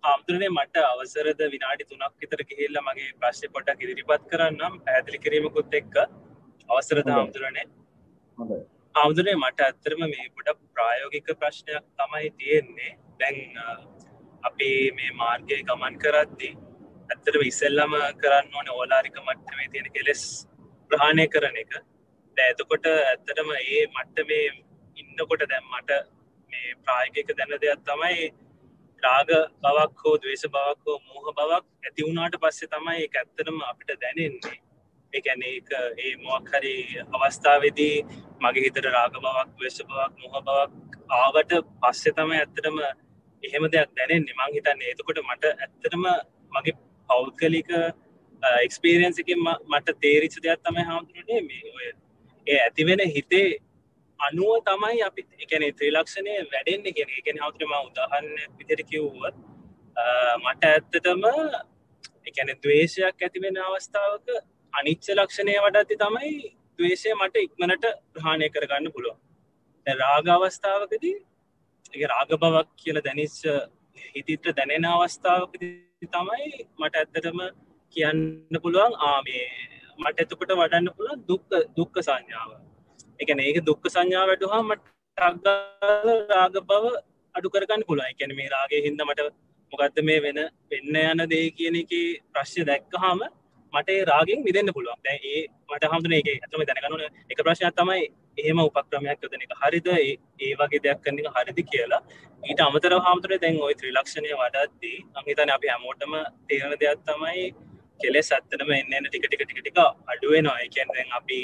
හාමුදුරනේ මට අවසරද විනාඩි 3ක් විතර ගිහිල්ලා මගේ ප්‍රශ්නේ පොඩ්ඩක් ඉදිරිපත් කරන්නම් පැහැදිලි කිරීමකුත් එක්ක අවසරද හාමුදුරනේ. හොඳයි. හාමුදුරනේ මට ඇත්තටම මේ පොඩක් ප්‍රායෝගික ප්‍රශ්නයක් තමයි තියෙන්නේ. දැන් අපි මේ මාර්ගයේ ගමන් කරද්දී ඇත්තටම ඉස්සෙල්ලාම කරන්න ඕනේ ඕලාරික මට්ටමේ තියෙන කෙලෙස් ප්‍රහාණය කරන එක. දැන් එතකොට ඇත්තටම මේ මට්ටමේ ඉන්නකොට දැන් මට මේ ප්‍රායෝගික දැන දෙයක් තමයි රාග බවක් හෝ ද්වේෂ බවක් හෝ මෝහ බවක් ඇති වුණාට පස්සේ තමයි ඒක ඇත්තටම අපිට දැනෙන්නේ. ඒ කියන්නේ ඒක ඒ මොකක් හරි අවස්ථාවේදී මගේ හිතට රාග බවක් ද්වේෂ බවක් මෝහ බවක් ආවට පස්සේ තමයි ඇත්තටම එහෙම දෙයක් දැනෙන්නේ. මං හිතන්නේ එතකොට මට ඇත්තටම මගේ පෞද්ගලික එක්ස්පීරියන්ස් එකෙන් මට තේරිච්ච දෙයක් තමයි හාමුදුරනේ මේ ඔය ඒ ඇති වෙන හිතේ අනුව තමයි අපි ඒ කියන්නේ ත්‍රිලක්ෂණය වැඩෙන්නේ කියන එක. ඒ කියන්නේ හවුතුනේ මම උදාහරණයක් විදිහට කිව්වොත් මට ඇත්තටම ඒ කියන්නේ ද්වේෂයක් ඇති වෙන අවස්ථාවක අනිච්ච ලක්ෂණය වඩද්දි තමයි ද්වේෂය මට ඉක්මනට ප්‍රහාණය කරගන්න පුළුවන්. දැන් රාග අවස්ථාවකදී ඒක රාග බවක් කියලා දැනෙච්ච හිතිට දැනෙන අවස්ථාවකදී තමයි මට ඇත්තටම කියන්න පුළුවන් මේ මට එතකොට වඩන්න පුළුවන් දුක්ඛ සංඥාව. ඒ කියන්නේ ඒක දුක්ඛ සංඥාව වැටුවාම මට රාග බව අඩු කරගන්න පුළුවන්. ඒ කියන්නේ මේ රාගයේ හින්දා මට මොකද්ද මේ වෙන්න යන දේ කියන එකේ ප්‍රශ්න දැක්කහම මට ඒ රාගෙන් මිදෙන්න පුළුවන්. දැන් ඒ මට හම්දුනේ ඒකේ අතම දැනගන්න ඕන එක ප්‍රශ්නයක් තමයි එහෙම උපක්‍රමයක් යොදන එක හරිද ඒ වගේ දෙයක් කරන එක හරිද කියලා. ඊට අමතරව හම්දුනේ දැන් ওই ත්‍රිලක්ෂණය වඩද්දී මම හිතන්නේ අපි හැමෝටම තේරෙන දෙයක් තමයි කෙලෙස් ඇත්තටම එන්න ටික අඩු වෙනවා. ඒ කියන්නේ දැන් අපි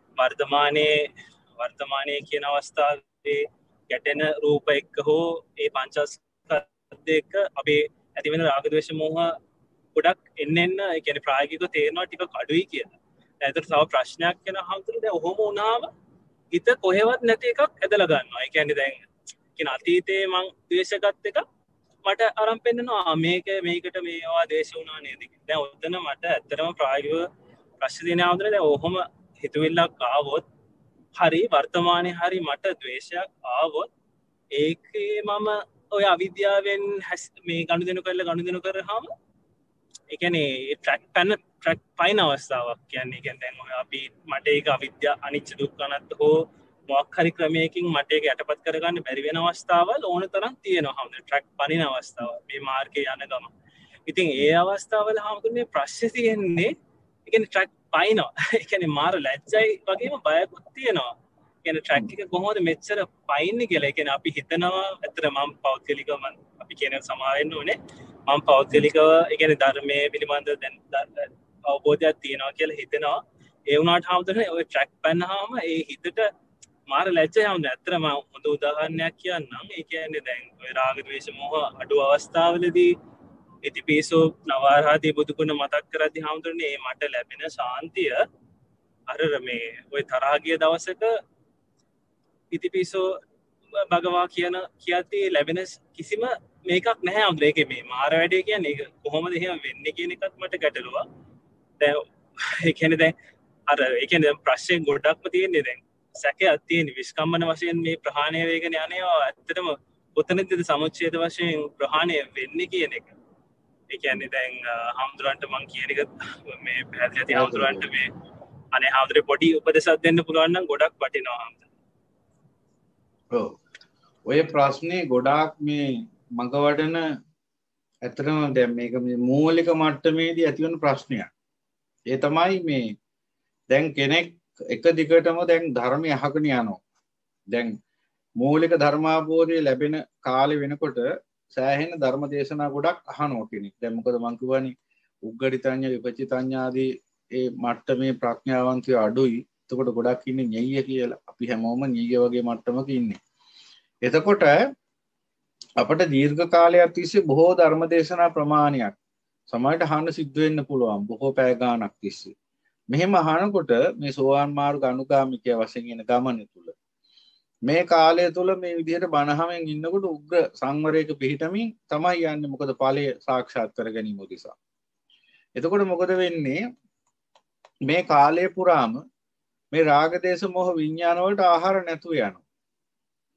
වර්තමානයේ කියන අවස්ථාවේ ගැටෙන රූප එක්ක හෝ ඒ පංචස්කන්ධ එක්ක අපේ ඇති වෙන රාග ද්වේෂ මෝහ ගොඩක් එන්න ඒ කියන්නේ ප්‍රායෝගිකව තේරෙනවා ටිකක් අඩුයි කියලා. දැන් ඒතර තව ප්‍රශ්නයක් වෙන හම්තුනේ දැන් ඔහොම වුණාම හිත කොහෙවත් නැති එකක් ඇදලා ගන්නවා. ඒ කියන්නේ දැන් කියන අතීතයේ මං ද්වේෂගත් එක මට අරන් පෙන්නනවා මේකට මේවා ද්වේෂ වුණා නේද කියලා. දැන් ඔතන මට ඇත්තටම ප්‍රායෝගිකව ප්‍රශ්න දෙන ආවදනේ දැන් ඔහොම හිතුවිල්ලක් ආවොත් හරි වර්තමානයේ හරි මට ද්වේෂයක් ආවොත් ඒකේ මම ඔය අවිද්‍යාවෙන් මේ ගනුදෙනු කරාම ඒ කියන්නේ ට්‍රැක් පයින් අවස්ථාවක් කියන්නේ. කියන්නේ දැන් ඔය අපි මට ඒක අවිද්‍යාව අනිච්ච දුක්ඛ අනාත්ම හෝ මොකක් හරි ක්‍රමයකින් මට ඒක යටපත් කරගන්න බැරි වෙන අවස්ථාවල් ඕන තරම් තියෙනවා. හැමෝටම ට්‍රැක් පනින අවස්ථාව මේ මාර්ගයේ යන ගම. ඉතින් ඒ අවස්ථාවල හැමෝටම ප්‍රශ්නේ තියෙන්නේ ඒ කියන්නේ ට්‍රැක් පයින්නවා. ඒ කියන්නේ මාර ලැජ්ජයි වගේම බයකුත් තියෙනවා. කියන්නේ ට්‍රැක් එක කොහොමද මෙච්චර පයින්නේ කියලා. ඒ කියන්නේ අපි හිතනවා ඇත්තට මම පෞද්ගලිකව අපි කියන සමා වෙන්න ඕනේ. මම පෞද්ගලිකව ඒ කියන්නේ ධර්මයේ පිළිබඳ දැන් අවබෝධයක් තියෙනවා කියලා හිතෙනවා. ඒ වුණාට හැමෝටම ඔය ට්‍රැක් පන්නහම ඒ හිතට මාර ලැජ්ජයි හැමෝටම. ඇත්තට මම හොඳ උදාහරණයක් කියන්නම්. ඒ කියන්නේ දැන් ඔය රාග ද්වේෂ මෝහ අඩු අවස්ථාවලදී ඉතිපිසෝ නවආරාදී බුදුගුණ මතක් කරද්දී හැමෝටම මට ලැබෙන ශාන්තිය අර මේ ඔය තරහ ගිය දවසක ඉතිපිසෝ භගවා කියද්දී ලැබෙන කිසිම මේකක් නැහැ හැමෝටම. ඒකේ මේ මාර වැඩේ කියන්නේ ඒක කොහොමද එහෙම වෙන්නේ කියන එකත් මට ගැටලුවක්. දැන් ඒ කියන්නේ දැන් අර ඒ කියන්නේ ප්‍රශ්නේ ගොඩක්ම තියෙන්නේ දැන් සැකයක් තියෙන විස්කම්මන වශයෙන් මේ ප්‍රහාණය වේගන යනවා ඇත්තටම කොතනදද සමුච්ඡේද වශයෙන් ප්‍රහාණය වෙන්නේ කියන එක. ඒ කියන්නේ දැන් හාමුදුරන්ට මං කියන එක මේ පැහැදිලි හාමුදුරන්ට මේ අනේ හාමුදුරේ පොඩි උපදේශයක් දෙන්න පුළුවන් නම් ගොඩක් වටිනවා හාමුදුරන්. ඔව්. ඔය ප්‍රශ්නේ ගොඩාක් මේ මගවඩන ඇත්තටම දැන් මේක මේ මූලික මට්ටමේදී ඇතිවන ප්‍රශ්නයක්. ඒ තමයි මේ දැන් කෙනෙක් එක දිගටම දැන් ධර්මය අහගෙන යනවා. දැන් මූලික ධර්මාභෝධය ලැබෙන කාලේ වෙනකොට සෑහෙන ධර්ම දේශනා ගොඩක් අහනවා කෙනෙක්. දැන් මොකද මං කියවනේ උග්ගටිතඤ්ඤ විපචිතඤ්ඤ ආදී ඒ මට්ටමේ ප්‍රඥාවන්තයෝ අඩුයි. එතකොට ගොඩක් ඉන්නේ ඤෙය්‍ය කියලා. අපි හැමෝම ඤෙය්‍ය වගේ මට්ටමක ඉන්නේ. එතකොට අපට දීර්ඝ කාලයක් තිස්සේ බොහෝ ධර්ම දේශනා ප්‍රමාණයක් සමහරට අහන්න සිද්ධ වෙන්න පුළුවන්. බොහෝ පැය ගාණක් තිස්සේ. මෙහෙම අහනකොට මේ සෝවාන් මාර්ග අනුගාමිකය වශයෙන් එන ගමන තුල මේ කාලය තුල මේ විදිහට බණහමෙන් ඉන්නකොට උග්‍ර සංවරයක පිහිටමින් තමයි යන්නේ. මොකද ඵලය සාක්ෂාත් කර ගැනීම උදෙසා. එතකොට මොකද වෙන්නේ? මේ කාලය පුරාම මේ රාග දේශ මොහ විඥාන වලට ආහාර නැතුව යනවා.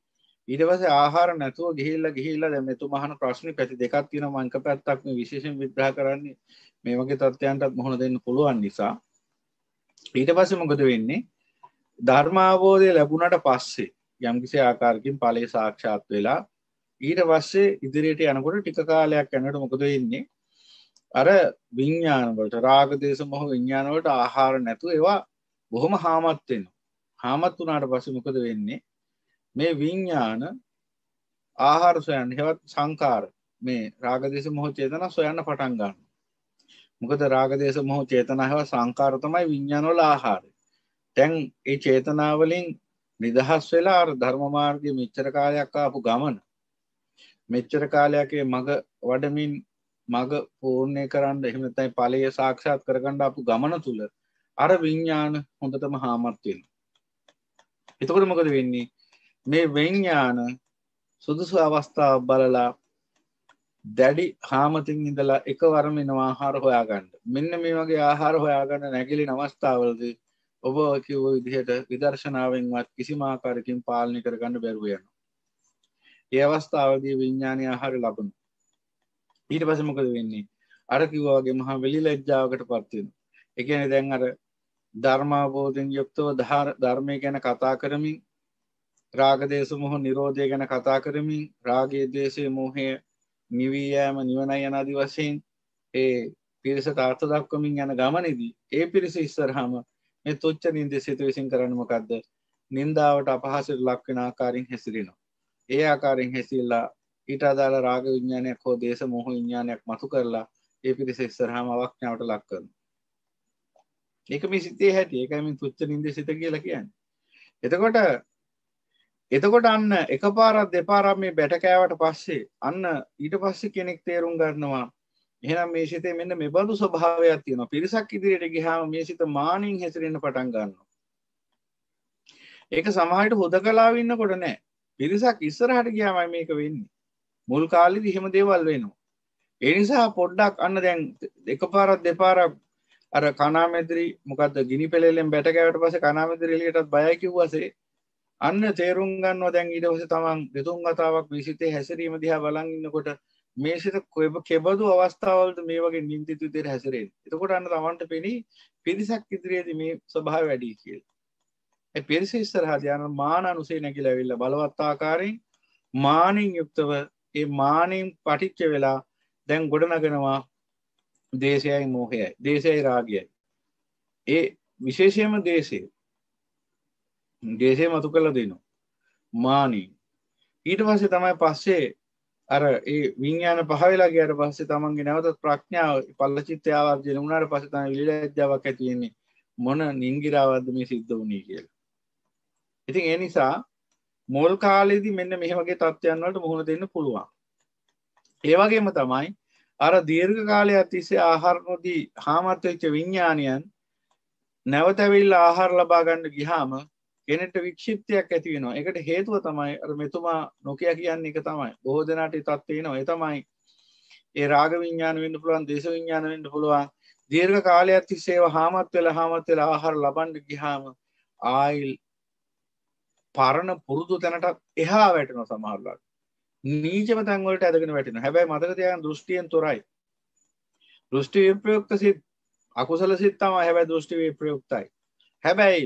ඊට පස්සේ ආහාර නැතුව ගිහිල්ලා දැන් මෙතුමා අහන ප්‍රශ්නේ පැති දෙකක් තියෙනවා. මම එක පැත්තක් මේ විශේෂයෙන් විග්‍රහ කරන්නේ මේ වගේ තත්ත්වයන්ටත් මුහුණ දෙන්න පුළුවන් නිසා. ඊට පස්සේ මොකද වෙන්නේ? ධර්මාවබෝධය ලැබුණාට පස්සේ යම්කිසි ආකාරකින් ඵලයේ සාක්ෂාත් වෙලා ඊට පස්සේ ඉදිරියට යනකොට ටික කාලයක් යනකොට මොකද වෙන්නේ? අර විඥාන වලට රාග දේශ මොහ විඥාන වලට ආහාර නැතුව ඒවා බොහොම හාමත් වෙනවා. හාමත් වුණාට පස්සේ මොකද වෙන්නේ? මේ විඥාන ආහාර සොයන්න හෙවත් සංකාර මේ රාග දේශ මොහ චේතනා සොයන්න පටන් ගන්නවා. මොකද රාග දේශ මොහ චේතනා හෙවත් සංකාර තමයි විඥාන වල ආහාරය. දැන් ඒ චේතනා වලින් නිදහස් වෙලා අර ධර්ම මාර්ගයේ මෙච්චර කාලයක් ආපු ගමන මෙච්චර කාලයක මග වඩමින් මග පූර්ණේ කරන්න එහෙම නැත්නම් ඵලයේ සාක්ෂාත් කරගන්න ආපු ගමන තුල අර විඥාන හොඳටම හාමත් වෙනවා. එතකොට මොකද වෙන්නේ? මේ විඥාන සුදුසු අවස්ථාවක් බලලා දැඩි හාමතින් ඉඳලා එකවරම එනවා ආහාර හොයාගන්න. මෙන්න මේ වගේ ආහාර හොයාගන්න නැගිලින අවස්ථාවලදී ඔබ කිව්ව විදිහට විදර්ශනාවෙන්වත් කිසිම ආකාරයකින් පාලනය කරගන්න බැරුව යනවා. ඒ අවස්ථාවේදී විඥානීය ආහාර ලබනවා. ඊට පස්සේ මොකද වෙන්නේ? අර කිව්වා වගේ මහා වෙලිලැජ්ජාවකටපත් වෙනවා. ඒ කියන්නේ දැන් අර ධර්මාවබෝධයෙන් යුක්තව ධර්මයේ ගැන කතා කරමින් රාග දේශ මොහ නිරෝධය ගැන කතා කරමින් රාගයේ දේශයේ මොහේ නිවී යෑම නිවනයි යන ආදි වශයෙන් ඒ පිරිසට අර්ථ දක්වමින් යන ගමනේදී ඒ පිරිස ඉස්සරහම මේ තුච්ච නින්දසිත විසින් කරන්නේ මොකද්ද? නින්දාවට අපහාසයට ලක් වෙන ආකාරයෙන් හැසිරෙනවා. ඒ ආකාරයෙන් හැසිරලා ඊට අදාළ රාග විඥානයක් හෝ දේශ මොහ විඥානයක් මතු කරලා ඒ පිරිස ඉස්සරහම අවඥාවට ලක් කරනවා. ඒක මේ සිතේ හැටි. ඒකයි මේ තුච්ච නින්දසිත කියලා කියන්නේ. එතකොට අන්න එකපාරක් දෙපාරක් මේ බැට කෑවට පස්සේ අන්න ඊට පස්සේ කෙනෙක් තේරුම් ගන්නවා එහෙනම් මේ සිතේ මෙන්න මෙබඳු ස්වභාවයක් තියෙනවා. පිරිසක් ඉදිරියට ගියාම මේ සිත මානින් හැසිරෙන්න පටන් ගන්නවා. ඒක සමාහයට හොදකලාව ඉන්නකොට නෑ. පිරිසක් ඉස්සරහට ගියාම මේක වෙන්නේ. මුල් කාලෙදි එහෙම දේවල් වෙනවා. ඒ නිසා පොඩ්ඩක් අන්න දැන් එකපාරක් දෙපාරක් අර කණාමැදිරි මොකද්ද ගිනි පෙළෙලෙන් බැට කෑවට පස්සේ කණාමැදිරි එළියටත් බයයි කිව්වාසේ අන්න තේරුම් ගන්නවා දැන් ඊට පස්සේ තමන් දෙතුන් වතාවක් මේ සිතේ හැසිරීම දිහා බලන් ඉන්නකොට මේ සිත කෙබඳු අවස්ථාවලද මේ වගේ නින්දිත විදිහට හැසිරෙන්නේ. එතකොට අන්න තමන්ට පෙනී පිරිසක් ඉදිරියේදී මේ ස්වභාවය වැඩි කියලා. ඒ පිරිස ඉස්සරහදී අන්න මාන අනුසේ නැగిලා ඇවිල්ලා බලවත් ආකාරයෙන් මානින් යුක්තව ඒ මානින් පටිච්ච වෙලා දැන් ගොඩනගනවා දේශයයි මොහයයි දේශයයි රාගයයි. ඒ විශේෂයෙන්ම දේශය මතු කළ දෙනවා මානී. ඊට පස්සේ තමයි පස්සේ අර ඒ විඥාන පහ වෙලා ගියාට පස්සේ තමන්ගේ නැවතත් ප්‍රඥාව පල්ලචිත්තය ආවර්ජන වුණාට පස්සේ තමයි විලිලැජ්ජාවක් ඇති වෙන්නේ මොන නිංගිරාවක්ද මේ සිද්ධ වුණේ කියලා. ඉතින් ඒ නිසා මුල් කාලේදී මෙන්න මේ වගේ තත්ත්වයන් වලට මුහුණ දෙන්න පුළුවන්. ඒ වගේම තමයි අර දීර්ඝ කාලයක් තිස්සේ ආහාර නොදී හාමත් වෙච්ච විඥානයන් නැවත ඇවිල්ලා ආහාර ලබා ගන්න ගියාම කෙනෙක්ට වික්ෂිප්තයක් ඇති වෙනවා. ඒකට හේතුව තමයි අර මෙතුමා නොකිය කියන්නේ ඒක තමයි. බොහෝ දෙනාට ඒ තත්ත්වය එනවා. ඒ තමයි ඒ රාග විඥාන වෙන්න පුළුවන්, දේශ විඥාන වෙන්න පුළුවන්. දීර්ඝ කාලයක් තිස්සේ ඒවා හාමත් වෙලා ආහාර ලබන්න ගියාම ආයිල් පරණ පුරුදු තැනට එහා වැටෙනවා සමහරවිට. නීචම තැන් වලට ඇදගෙන වැටෙනවා. හැබැයි මතක තියාගන්න දෘෂ්ටියෙන් තොරයි. දෘෂ්ටි විප්‍රයුක්ත සිත් අකුසල සිත් තමයි. හැබැයි දෘෂ්ටි විප්‍රයුක්තයි. හැබැයි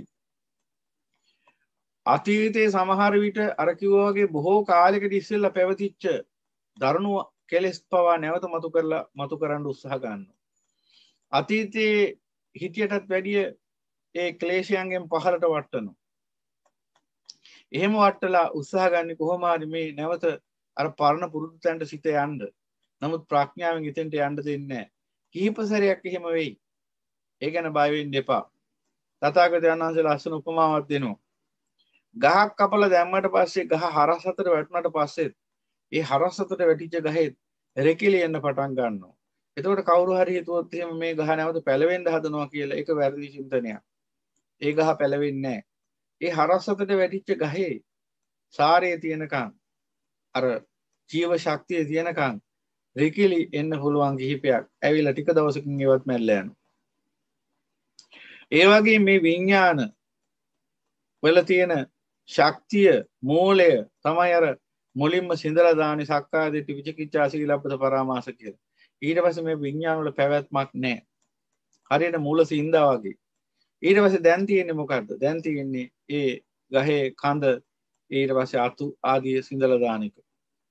අතීතයේ සමහර විට අර කිව්වා වගේ බොහෝ කාලයකට ඉස්සෙල්ලා පැවතිච්ච දරුණු කෙලෙස් පවා නැවත මතු කරන්න උත්සාහ ගන්නවා. අතීතයේ හිතියටත් වැඩිය ඒ ක්ලේශයන්ගෙන් පහළට වට්ටනවා. එහෙම වට්ටලා උත්සාහ ගන්න කොහොම හරි මේ නැවත අර පරණ පුරුදු තැනට සිත යන්න. නමුත් ප්‍රඥාවෙන් එතෙන්ට යන්න දෙන්නේ නැහැ. කිහිප සැරයක් එහෙම වෙයි. ඒ ගැන බය වෙන්න එපා. තථාගතයන් වහන්සේ ලස්සන උපමාවක් දෙනවා. ගහක් කපලා දැම්මට පස්සේ ගහ හරස් අතර වැටුණාට පස්සේ ඒ හරස් අතර වැටිච්ච ගහේ රෙකිලි එන්න පටන් ගන්නවා. එතකොට කවුරු හරි හිතුවොත් එහෙම මේ ගහ නැවත පැලවෙන්න හදනවා කියලා ඒක වැරදි චින්තනයක්. ඒ ගහ පැලවෙන්නේ නැහැ. ඒ හරස් අතර වැටිච්ච ගහේ සාරයේ තියෙනකන් අර ජීව ශක්තිය තියෙනකන් රෙකිලි එන්න පුළුවන් කිහිපයක්. ඇවිල්ලා ටික දවසකින් ඒවත් මැරලා යනවා. ඒ වගේ මේ විඥාන වල තියෙන ශක්තිය මූලය තමයි අර මුලින්ම සිඳලා දාන්නේ සක්කාය දිට්ඨි විචිකිච්ඡා සීලබ්බත පරාමාස කියලා. ඊට පස්සේ මේ විඥාන වල පැවැත්මක් නැහැ. හරියට මූල සිඳා වගේ. ඊට පස්සේ දැන් තියෙන්නේ මොකද්ද? දැන් තියෙන්නේ ඒ ගහේ කඳ ඊට පස්සේ අතු ආදී සිඳලා දාන එක.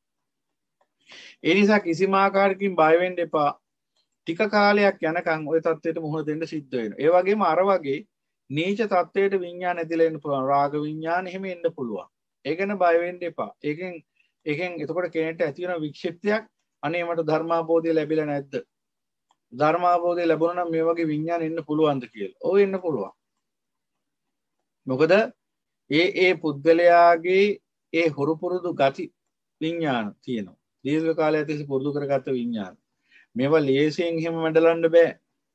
ඒ නිසා කිසිම ආකාරයකින් බය වෙන්න එපා. ටික කාලයක් යනකම් ওই தത്വෙට මුහුණ දෙන්න සිද්ධ වෙනවා. ඒ වගේම අර වගේ නීච தത്വයට විඥාන ඇදිලා එන්න පුළුවන්. රාග විඥාන එහෙම එන්න පුළුවන්. ඒ ගැන බය වෙන්න එපා. ඒකෙන් එතකොට කෙනෙක්ට ඇති වෙන වික්ෂිප්තයක් අනේ මට ධර්මාබෝධය ලැබිලා නැද්ද? ධර්මාබෝධය ලැබුණා නම් මේ වගේ විඥාන එන්න පුළුවන්ද කියලා. ඔව් එන්න පුළුවන්. මොකද ඒ පුද්ගලයාගේ ඒ හුරු පුරුදු ගති විඥාන තියෙනවා. දීර්ඝ කාලයක් තිස්සේ පුරුදු කරගත්ත විඥාන. මේවා ලේසියෙන් එහෙම මැඩලන්න බෑ.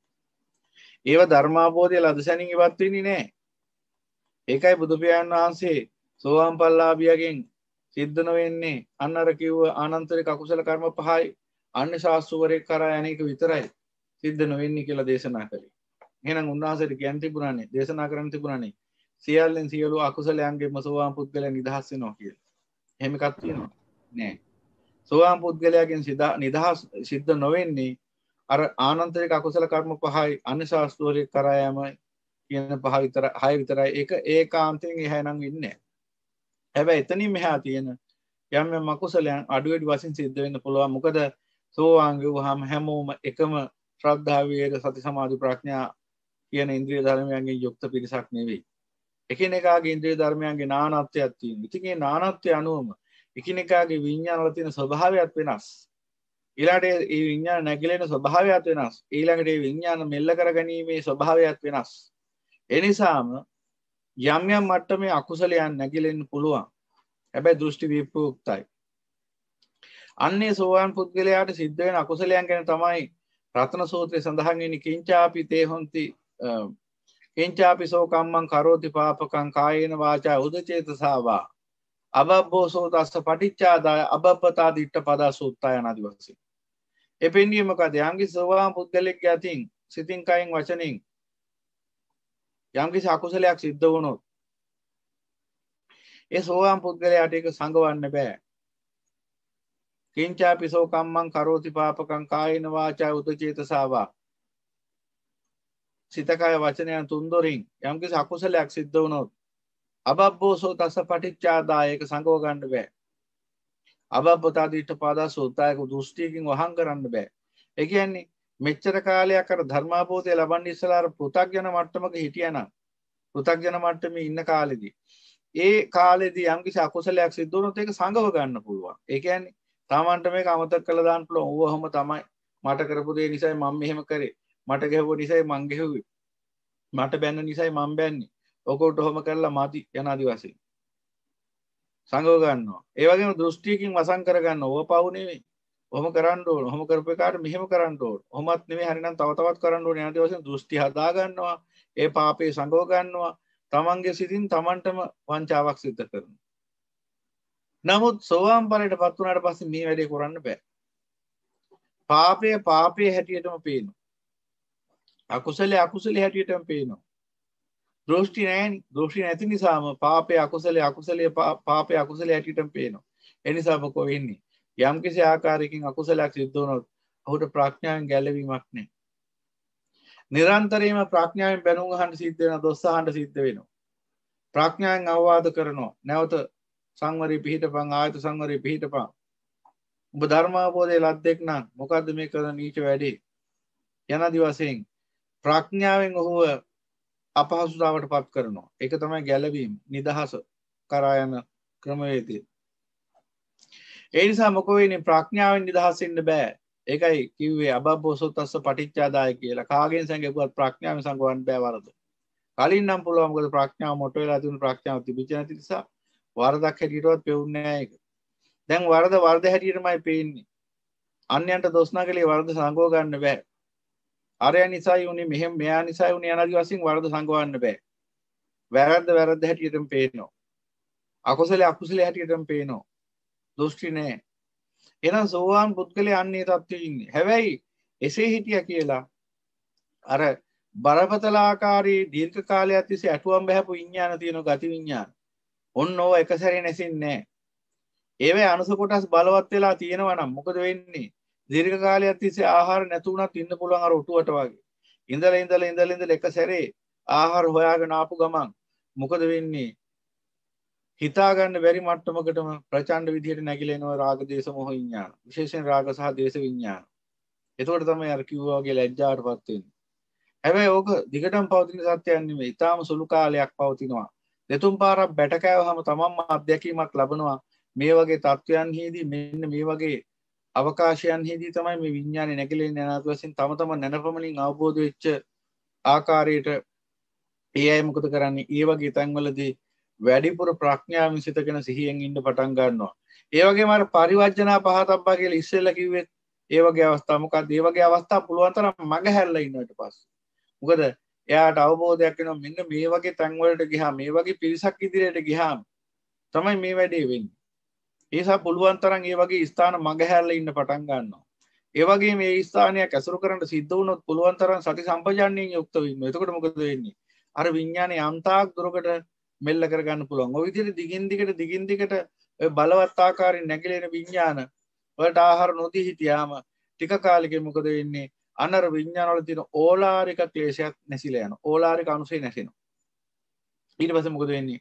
ඒවා ධර්මාබෝධය ලදසැනින් ඉවත් වෙන්නේ නැහැ. ඒකයි බුදු පියාණන් වහන්සේ සෝවාන් පල්ලාභියගෙන් සිද්ධ නොවෙන්නේ අන්න අර කිව්ව ආනන්තරික අකුසල කර්ම පහයි අන්නේ ශාස්ත්‍රවරයෙක් කරා යන්නේක විතරයි සිද්ධ නොවෙන්නේ කියලා දේශනා කළේ. එහෙනම් උන්වහන්සේට කියන්න තිබුණානේ දේශනා කරන්න තිබුණානේ සියල්ලෙන් සියලු අකුසලයන්ගෙන්ම සෝවාන් පුද්ගලයා නිදහස් වෙනවා කියලා. එහෙම එකක් තියෙනවා නෑ. සෝවාන් පුද්ගලයාගෙන් නිදහස් සිද්ධ නොවෙන්නේ අර ආනන්තරික අකුසල කර්ම පහයි අන්නේ ශාස්ත්‍රවරයෙක් කරා යෑමයි කියන පහ විතර 6 විතරයි. ඒක ඒකාන්තයෙන් එහා නම් ඉන්නේ. හැබැයි එතනින් මෙහා තියෙන යම් අකුසලයන් අඩු වැඩි වශයෙන් සිද්ධ වෙන්න පුළුවන්. මොකද සෝවාන් වුවහම හැමෝම එකම ශ්‍රද්ධා වේද සති සමාධි ප්‍රඥා කියන ඉන්ද්‍රිය ධර්මයන්ගෙන් යුක්ත පිරිසක් නෙවෙයි. එකිනෙකාගේ ඉන්ද්‍රිය ධර්මයන්ගේ නානත්වයක් තියෙනවා. ඉතින් ඒ නානත්වය අනුවම එකිනෙකාගේ විඤ්ඤාණ වල තියෙන ස්වභාවයත් වෙනස්. ඊළඟට ඒ විඤ්ඤාණ නැగిලෙන ස්වභාවයත් වෙනස්. ඊළඟට ඒ විඤ්ඤාණ මෙල්ල කරගැනීමේ ස්වභාවයත් වෙනස්. ඒ නිසාම යම් යම් මට්ටමේ අකුසලයන් නැగిලෙන්න පුළුවන්. හැබැයි දෘෂ්ටි විප්‍රයුක්තයි. අන්නේ සෝවාන් පුද්ගලයාට සිද්ධ වෙන අකුසලයන් ගැන තමයි රත්න සූත්‍රයේ සඳහන් වෙන්නේ කිංචාපි තේ හොಂತಿ කිංචාපි සෝ කම්මං කරෝති පාපකං කායේන වාචා උදචේතසාවා අබබ්බෝසෝ තස්ස පටිච්චාදාය අබබ්බතා දිට්ඨ පදා සූත්‍රය යනාදී වශයෙන්. එපෙන්නේ මොකද? යම්කි සෝවාන් පුද්ගලෙක්ගේ අතින් සිතින් කයින් වචනෙන් යම්කිසි අකුසලයක් සිද්ධ වුණොත් ඒ සෝවාන් පුද්ගලයාට ඒක සංගවන්න බෑ. කිංචාපි සෝ කම්මං කරෝති පාපකං කායේන වාචා උදචේතසාවා සිත කය වචනයන් තුන්දොරින් යම්කිසි අකුසලයක් සිද්ධ වුණොත් අබබ්බෝසෝ තස්ස පටිච්චාදාය ඒක සංගව ගන්න බෑ. අබබ්බතා දිට්ඨ පාදා සූත්‍රයක දෘෂ්ටියකින් වහං කරන්න බෑ. ඒ කියන්නේ මෙච්චර කාලයක් අර ධර්මාභෝධය ලබන්න ඉස්සලා අර පෘථග්ජන මට්ටමක හිටියනම් පෘථග්ජන මට්ටමේ ඉන්න කාලෙදී ඒ කාලෙදී යම්කිසි අකුසලයක් සිද්ධ වුණොත් ඒක සංගව ගන්න පුළුවන්. ඒ කියන්නේ තමන්ට මේක අමතක කරලා දාන්න පුළුවන්. ඕවම තමයි මට කරපු දේ නිසායි මම මෙහෙම කරේ. මට ගැහුව නිසායි මං ගැහුවේ. මට බැන්න නිසායි මං බැන්නේ. ඔකට ඔහොම කරලා මදි යනාදි වශයෙන් සංගව ගන්නවා. ඒ වගේම දෘෂ්ටියකින් වසන් කර ගන්නවා. ඕව පව් නෙවෙයි. ඔහොම කරන්න ඕන. ඔහොම කරපු එකාට මෙහෙම කරන්න ඕන. ඔහොමත් නෙවෙයි හරිනම් තව තවත් කරන්න ඕන යනාදි වශයෙන් දෘෂ්ටි හදා ගන්නවා. ඒ පාපේ සංගව ගන්නවා. තමන්ගේ සිතින් තමන්ටම වංචාවක් සිද්ධ කරනවා. නමුත් සෝවාන් ඵලයටපත් වුණාට පස්සේ මේ වැඩේ කරන්න බෑ. පාපයේ හැටියටම පේනවා. අකුසලයේ හැටියටම පේනවා. දෘෂ්ටි නැහැනි. දෘෂ්ටි නැති නිසාම පාපයේ අකුසලයේ හැටියටම පේනවා. ඒ නිසා මොකෝ වෙන්නේ? යම්කිසි ආකාරයකින් අකුසලයක් සිද්ධ වුණොත් ඔහුට ප්‍රඥාවෙන් ගැලවීමක් නැහැ. නිරන්තරයෙන්ම ප්‍රඥාවෙන් බැනුම් අහන්න සිද්ධ වෙනවා. දොස් අහන්න සිද්ධ වෙනවා. ප්‍රඥාවෙන් අවවාද කරනවා. නැවත සංවරේ පිහිටපන් ආයත සංවරේ පිහිටපන්. ඔබ ධර්මාභෝධය ලද්දෙක් නම් මොකද්ද මේ කරන නීච වැඩේ? යනාදි වශයෙන් ප්‍රඥාවෙන් ඔහුව අපහසුතාවට පත් කරනවා. ඒක තමයි ගැලවීම, නිදහස කරා යන ක්‍රමවේදය. ඒ නිසා මොකෝ වෙන්නේ? ප්‍රඥාවෙන් නිදහස් වෙන්න බෑ. ඒකයි කිව්වේ අබබ්බෝසෝ තස්ස පටිච්චාදාය කියලා. කාගෙන් සංගුවත් ප්‍රඥාවෙන් සංගවන්න බෑ වරද. කලින් නම් පුළුවන්. මොකද ප්‍රඥාව මොට වෙලා තිබුණු ප්‍රඥාව තිබිච්ච නැති නිසා වරදක් හැටියටවත් පෙවුන්නේ නැහැ ඒක. දැන් වරද හැටියටමයි පේන්නේ. අන්‍යයන්ට දොස් නගලේ වරද සංගව ගන්න බෑ. අරය නිසායි උනේ මෙහෙම මෙයා නිසායි උනේ යනාදි වශයෙන් වරද සංගවන්න බෑ. වැරද්ද හැටියටම පේනවා. අකුසලයේ හැටියටම පේනවා. දෘෂ්ටි නැහැ. එහෙනම් සෝවාන් පුද්ගලයා අන්නේ තත්ත්වෙ ඉන්නේ. හැබැයි එසේ හිටියා කියලා අර බරපතල ආකාරයේ දීර්ඝ කාලයක් තිස්සේ අටුවම් බහැපු විඥාන තියෙන ගති විඥාන. ඔන්න ඕව එක සැරේ නැසින්නේ ඒවේ අනුස කොටස් බලවත් වෙලා තියෙනවා නම් මොකද වෙන්නේ? දීර්ඝ කාලයක් තිස්සේ ආහාර නැතු වුණත් ඉන්න පුළුවන් අර ඔටුවට වගේ. ඉඳලා එක සැරේ ආහාර හොයාගෙන ආපු ගමන් මොකද වෙන්නේ? හිතා ගන්න බැරි මට්ටමකටම ප්‍රචණ්ඩ විදියට නැగిලා එනවා රාග දේශ මොහ විඥාන. විශේෂයෙන් රාග සහ දේශ විඥාන. එතකොට තමයි අර කිව්වා වගේ ලැජ්ජාටපත් වෙන්නේ. හැබැයි ඕක දිගටම පවතින සත්‍යයක් නෙමෙයි. ඊටාම සුළු කාලයක් පවතිනවා. දෙතුන් පාරක් බැට කෑවහම තමන්ම අත්දැකීමක් ලබනවා. මේ වගේ තත්වයන්හිදී මෙන්න මේ වගේ අවකාශයන්හිදී තමයි මේ විඥානේ නැగిලා ඉන්නේ අනාත් වශයෙන් තම තමන් නැනපමණින් අවබෝධ වෙච්ච ආකාරයට ඒ අය මොකද කරන්නේ? ඒ වගේ තැන්වලදී වැඩිපුර ප්‍රඥාවෙන් සිතගෙන සිහියෙන් ඉන්න පටන් ගන්නවා. ඒ වගේම අර පරිවර්ජනා පහතබ්බා කියලා ඉස්සෙල්ලා කිව්වෙත් ඒ වගේ අවස්ථා මොකක්ද? ඒ වගේ අවස්ථා පුළුවන් තරම් මග හැරලා ඉන්න ඊට පස්සේ. මොකද එයාට අවබෝධයක් වෙනවා මෙන්න මේ වගේ තැන් වලට ගියාම මේ වගේ පිරිසක් ඉදිරියට ගියාම තමයි මේ වැඩේ වෙන්නේ. ඒ නිසා පුළුවන් තරම් ඒ වගේ ස්ථාන මග හැරලා ඉන්න පටන් ගන්නවා. ඒ වගේ මේ ස්ථානයක් ඇසුරු කරන්න සිද්ධ වුණොත් පුළුවන් තරම් සති සම්පජාන්නයෙන් යුක්ත වෙන්න. එතකොට මොකද වෙන්නේ? අර විඥානේ යම්තාක් දුරකට මෙල්ල කරගන්න පුළුවන්. ඔය විදිහට දිගින් දිගට ඔය බලවත් ආකාරයෙන් නැగిලෙන විඥාන වලට ආහාර නොදී හිටියාම ටික කාලෙකින් මොකද වෙන්නේ? අනර විඥාන වල තියෙන ඕලාරික ක්ලේශයක් නැසිලා යනවා. ඕලාරික අනුසය නැසෙනවා. ඊට පස්සේ මොකද වෙන්නේ?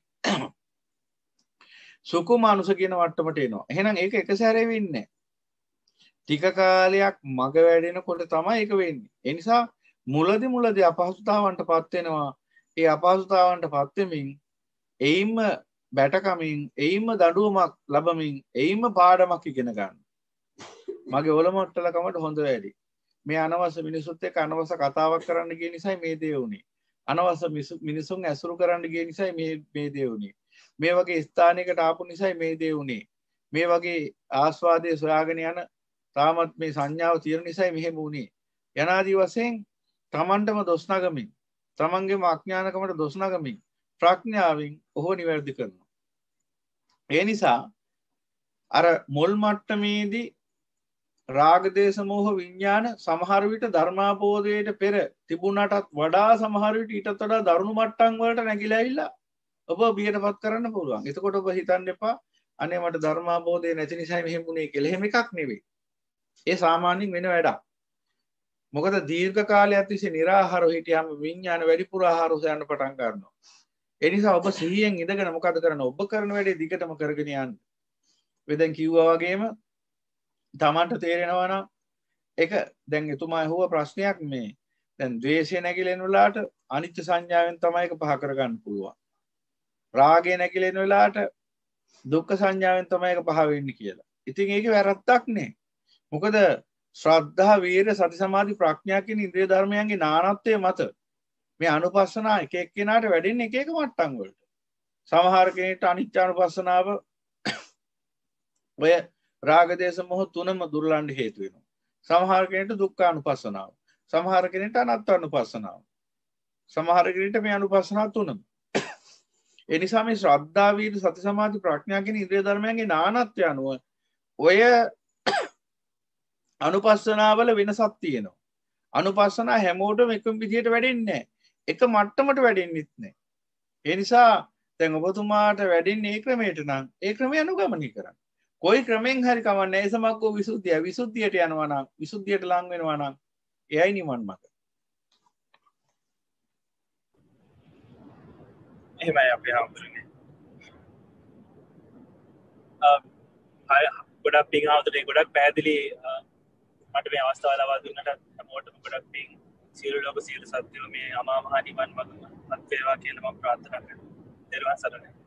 සුකුමානුස කියන මට්ටමට එනවා. එහෙනම් ඒක එක සැරේ වෙන්නේ නැහැ. ටික කාලයක් මග වැඩෙනකොට තමයි ඒක වෙන්නේ. ඒ නිසා මුලදී අපහසුතාවන්ටපත් වෙනවා. ඒ අපහසුතාවන්ටපත් වෙමින් එයින්ම බැටකමින් එයින්ම දඬුවමක් ලැබමින් එයින්ම පාඩමක් ඉගෙන ගන්න. මගේ ඔලොමොට්ටලකමට හොඳ වැඩි. මේ අනවශ්‍ය මිනිසුත් එක්ක අනවශ්‍ය කතාවක් කරන්න ගිය නිසායි මේ දේ වුනේ. අනවශ්‍ය මිනිසුන් ඇසුරු කරන්න ගිය නිසායි මේ දේ වුනේ. මේ වගේ ස්ථානයකට ආපු නිසායි මේ දේ වුනේ. මේ වගේ ආස්වාදයේ සොයාගෙන යන තාමත් මේ සංඥාව තියෙන නිසායි මෙහෙම වුනේ. යනාදී වශයෙන් තමන්ටම දොස් නගමින් තමන්ගේම අඥානකමට දොස් නගමින් ප්‍රඥාවෙන් ඔහු නිවැරදි කරනවා. ඒ නිසා අර මුල් මට්ටමේදී රාග දේශ මොහ විඥාන සමහර විට ධර්මාපෝදයට පෙර තිබුණටත් වඩා සමහර විට ඊටත් වඩා දරුණු මට්ටම් වලට නැగిලා ඇවිල්ලා ඔබ බියටපත් කරන්න පුළුවන්. එතකොට ඔබ හිතන්න එපා අනේ මට ධර්මාපෝදය නැති නිසා මෙහෙම වුණේ කියලා. එහෙම එකක් නෙවෙයි. ඒ සාමාන්‍යයෙන් වෙන වැඩක්. මොකද දීර්ඝ කාලයක් තිස්සේ निराහාරව හිටියාම විඥාන වැඩිපුර ආහාර හොයන්න පටන් ගන්නවා. ඒ නිසා ඔබ සිහියෙන් ඉඳගෙන මොකද කරන්නේ? ඔබ කරන වැඩේ දිගටම කරගෙන යන්න. වෙදෙන් කිව්වා වගේම තමන්ට තේරෙනවා නම් ඒක දැන් එතුමා අහුව ප්‍රශ්නයක් මේ. දැන් ද්වේෂය නැగిලෙන වෙලාවට අනිත්‍ය සංඥාවෙන් තමයි ඒක පහ කරගන්න පුළුවන්. රාගය නැగిලෙන වෙලාවට දුක්ඛ සංඥාවෙන් තමයි ඒක පහ වෙන්නේ කියලා. ඉතින් ඒකේ වැරද්දක් නෑ. මොකද ශ්‍රද්ධා, වීර්ය, සති, සමාධි, ප්‍රඥා කියන ඉන්ද්‍රිය ධර්මයන්ගේ නානත්වයේ මත මේ අනුපස්සනා එක එක්කෙනාට වැඩෙන්නේ එක එක මට්ටම් වලට. සමහර කෙනෙක්ට අනිත්‍යානුපස්සනාව ඔය රාග දේශ මොහ තුනම දුර්ලභ හේතු වෙනවා. සමහර කෙනෙක්ට දුක්ඛානුපස්සනාව. සමහර කෙනෙක්ට අනාත්මානුපස්සනාව. සමහර කෙනෙක්ට මේ අනුපස්සනාව තුනම. ඒ නිසා මේ ශ්‍රද්ධා, වීර්ය, සති, සමාධි, ප්‍රඥා කියන ඉන්ද්‍රිය ධර්මයන්ගේ නානත්වය අනුව ඔය අනුපස්සනාවල වෙනසක් තියෙනවා. අනුපස්සනා හැමෝටම එකම විදිහට වැඩෙන්නේ නැහැ. එක මට්ටමට වැඩෙන්නෙත් නැහැ. ඒ නිසා දැන් ඔබතුමාට වැඩෙන්නේ ඒ ක්‍රමයට නම් ඒ ක්‍රමය අනුගමනය කරන්න. කොයි ක්‍රමෙන් හරි කවන්නේ ඒ සමග්ගෝ විසුද්ධිය. විසුද්ධියට යනවා නම් විසුද්ධියට ලං වෙනවා නම් එයයි නිවන් මඟ. එහෙමයි අපි හම්බුනේ. ගොඩක් පිං හවුදේ ගොඩක් පැහැදිලි මට මේ අවස්ථාව ලබා දුන්නට හැමෝටම ගොඩක් පිං. සියලු ලෝක සියලු සත්‍යෝ මේ අමා මහ නිවන් මඟ අත් වේවා කියලා මම ප්‍රාර්ථනා කරනවා. ඊළඟ සැරේ